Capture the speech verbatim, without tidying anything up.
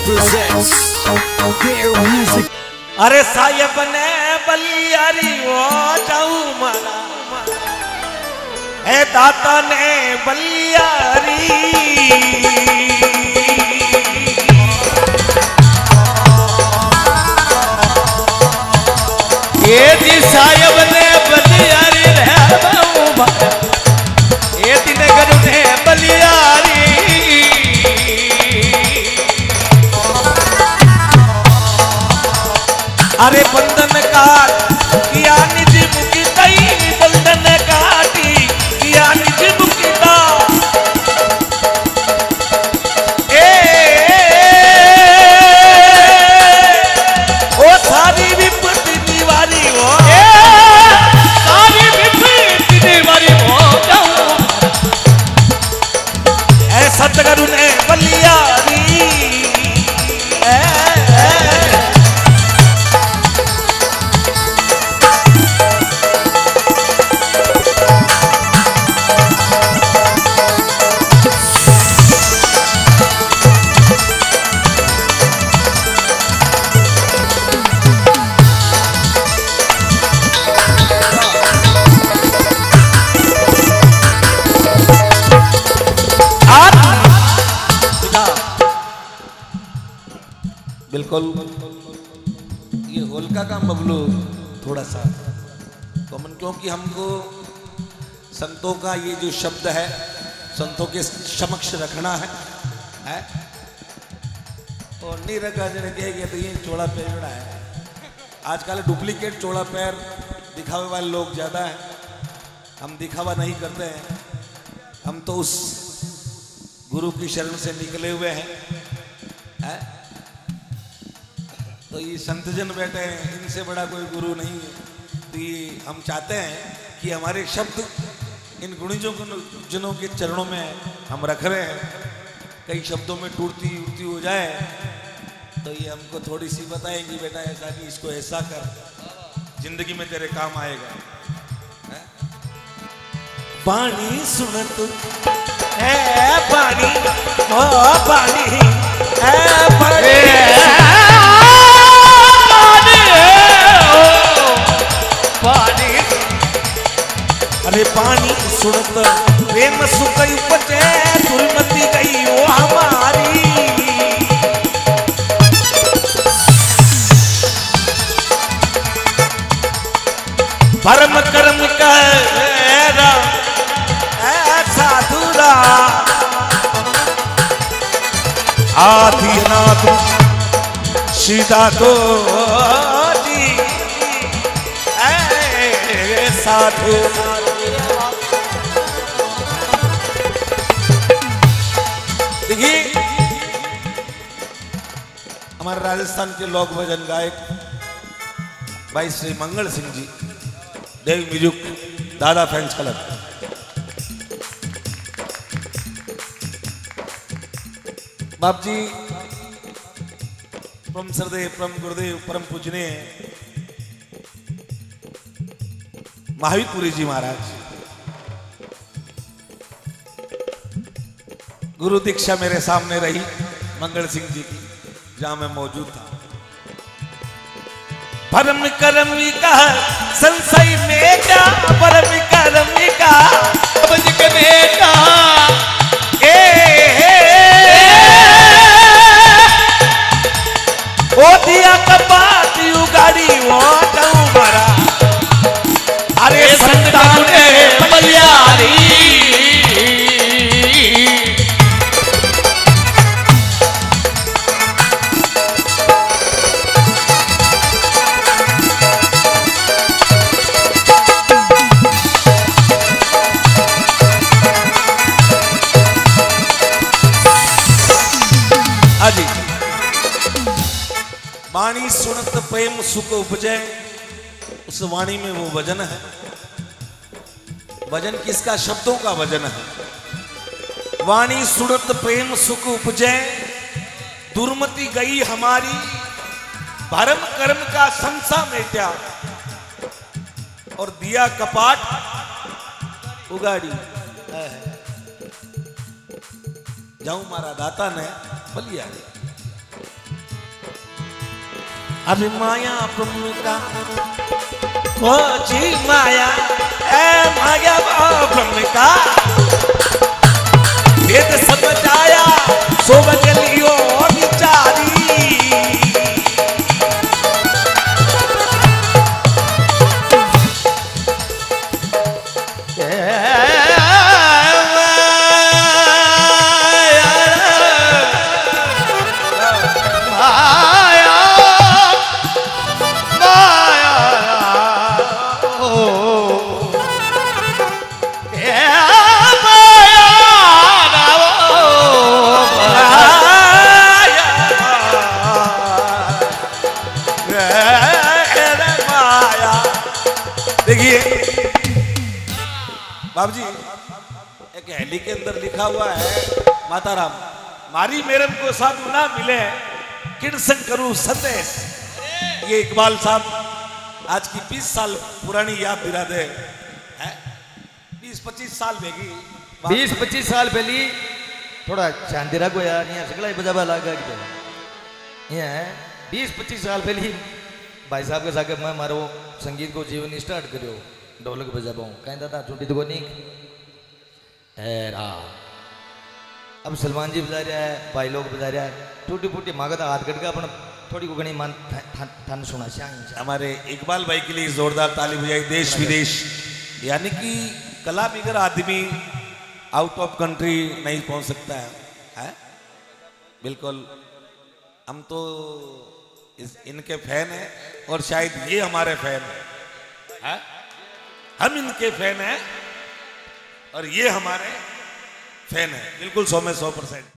presents their music. अरे साहेब ने बलियारी वो जाऊ मारा है दाता ने बलियारी ये दी साहेब ने बलियारी रे बाऊ मारा ये दी नगर ने बलियारी अरे बंधन काट किया निज मुकी तई बंधन काटी किया निज मुकी दा ए ओ सारी विपत्ति निवारी हो ए सारी विपत्ति निवारी हो जाऊं ऐ सतगुरु ने बलियारी ए बिल्कुल ये होलिका का बबलू थोड़ा सा कॉमन, क्योंकि हमको संतों का ये जो शब्द है संतों के समक्ष रखना है, है? और नहीं रखा जने कहेंगे तो ये चौड़ा पैर है। आजकल डुप्लीकेट चौड़ा पैर दिखावे वाले लोग ज़्यादा हैं, हम दिखावा नहीं करते हैं। हम तो उस गुरु की शरण से निकले हुए हैं, है? तो ये संतजन बैठे हैं, इनसे बड़ा कोई गुरु नहीं है। तो ये हम चाहते हैं कि हमारे शब्द इन गुणियों जनों के चरणों में हम रख रहे हैं। कई शब्दों में टूटती उड़ती हो जाए तो ये हमको थोड़ी सी बताएंगी, बेटा ऐसा नहीं, इसको ऐसा कर, जिंदगी में तेरे काम आएगा। पानी सुनत है पानी ओ पानी है पानी पानी अरे पानी सुनत प्रेम सुख उपजे दुर्मति गई वो हमारी। परम कर्म कर साधुरा आदिनाथ सीधा तो साधु देखिए हमारे राजस्थान के लोक भजन गायक भाई Shri Mangal Singh ji, Dev music Dada fans club. बाप जी परम सरदेव परम गुरुदेव परम पूजनीय महावीरपुरी जी महाराज, गुरु दीक्षा मेरे सामने रही मंगल सिंह जी की, जहां मैं मौजूद था। परम कर्म का संशय में क्या परम कर्म का बज के बेटा ए ओ दिया कपाट उगाड़ी वो जाऊं मारा अरे संतान ने बलियारी अजी वाणी सुनत प्रेम सुख उपजे, उस वाणी में वो वजन है। वजन किसका? शब्दों का वजन है। वाणी सुनत प्रेम सुख उपजे दुर्मति गई हमारी, भरम कर्म का संसा मेट्या और दिया कपाट उगाड़ी। जाऊं मारा दाता ने बलियारी। अभी माया ब्रह्म का खोजी माया ए माया ब्रह्म का वेद समझाया सोब के लियो विचारी देखिए बाबू जी, एक हेली के अंदर लिखा हुआ है माता राम मारी मेरम को साधु ना मिले किरसन करूं संदेश। ये इकबाल साहब आज की बीस साल पुरानी याद दिला दे है, बीस पच्चीस साल बेगी बीस पच्चीस साल पहली थोड़ा चांदीरा को यार यहाँ सगला ही बजाबा लगा कि यहाँ बीस पच्चीस साल पहले भाई साहब के साथ मैं मारो संगीत को जीवन स्टार्ट करो ढोलक बजाबा हूँ कहीं दादा छुट्टी तो नहीं अब सलमान जी बजा रहा है भाई लोग बजा रहा है टूटी फूटी मांगा था हाथ कट का अपना थोड़ी को गणी मान थान सुना चाहिए। हमारे इकबाल भाई के लिए जोरदार ताली बजाई देश विदेश, यानी कि कला बिगर आदमी आउट ऑफ कंट्री नहीं पहुंच सकता है, है? बिल्कुल हम तो इस इनके फैन हैं और शायद ये हमारे फैन हैं, है? हम इनके फैन हैं और ये हमारे फैन हैं, बिल्कुल सौ में सौ परसेंट।